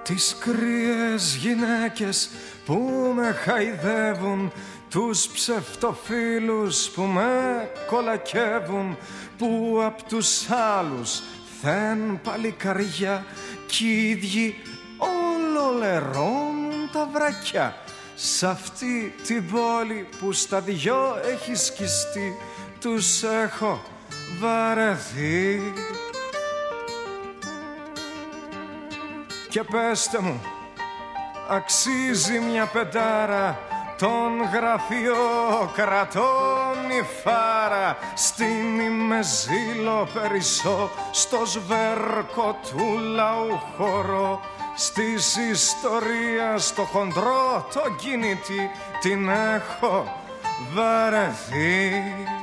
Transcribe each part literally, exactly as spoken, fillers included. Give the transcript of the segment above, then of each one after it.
τις κρύες γυναίκες που με χαϊδεύουν, τους ψευτοφίλους που με κολακεύουν, που απ' τους άλλους θεν παλικαριά κι οι ίδιοι όλο λερώνουν τα βρακιά. Σ' αυτή την πόλη που στα δυο έχει σκιστεί, τους έχω βαρεθεί. Και πέστε μου, αξίζει μια πεντάρα των γραφειοκρατών η φάρα? Στείνει με ζήλο περισσό στο σβέρκο του λαού χώρο, στις ιστορίας το χοντρό το κινητή την έχω βαρεθεί.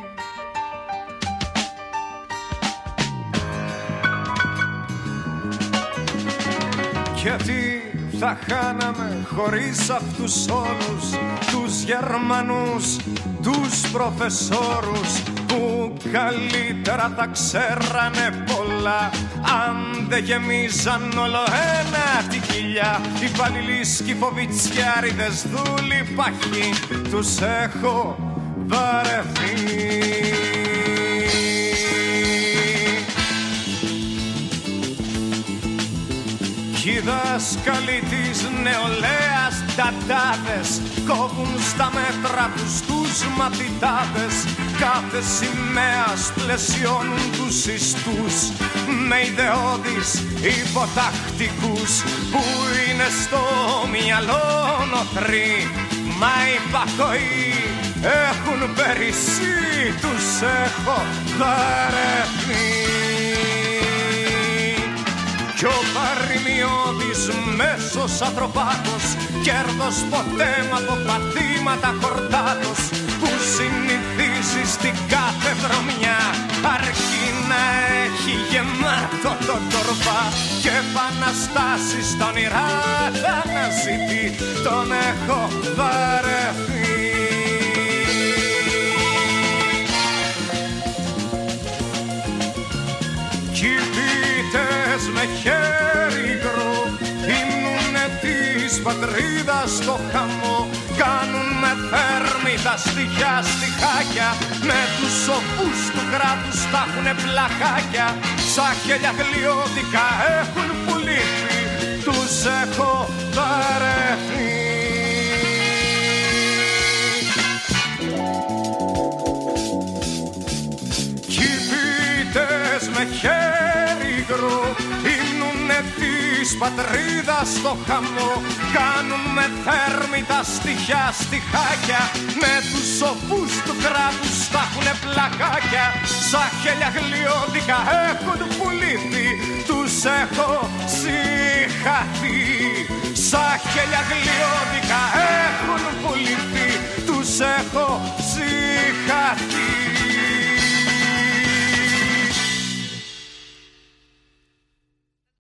Γιατί θα χάναμε χωρίς αυτούς όλους τους Γερμανούς, τους προφεσόρους που καλύτερα θα ξέρανε πολλά αν δεν γεμίζαν όλο ένα τη κοιλιά. Οι υπαλληλοί σκυφοβιτσιάριδες δούλοι παχοί, τους έχω βαρεθεί. Κι οι δάσκαλοι της νεολαίας τατάδες κόβουν στα μέτρα τους τους μαθητάδες. Κάθε σημαίας πλαισιώνουν τους ιστούς με ιδεώδεις υποτακτικούς που είναι στο μυαλό νοθροί. Μα οι παχοοί έχουν περισσεί, τους έχω βαρεθεί. Κι ο παροιμιώδης μέσος ανθρωπάτος, κέρδος ποτέ μα από πατήματα χορτάτος, που συνηθίζει στην κάθε βρωμιά αρκεί να έχει γεμάτο το τορβά και επαναστάσεις στα όνειρά θα αναζητεί, τον έχω βαρεθεί. Με χέρι υγρό ύμνουνε της πατρίδας στο χαμό, κάνουν με θέρμη τα στοιχιά στιχάκια, με τους σοφούς του κράτους τα έχουνε πλακάκια, σαν χέλια γλιώδικα έχουν πουλήσει, τους έχω βαρεθεί. Κι οι πίτες με χέρι υγρό ύμνουνε της πατρίδας στο χαμό, κάνουν με θέρμη τα στοιχιά στιχάκια, με τους σοφούς του κράτους τα έχουνε πλακάκια, σαν χέλια γλιώδικα έχουν πουλήθει, τους έχω συγχαθεί, σαν χέλια γλιώδικα έχουν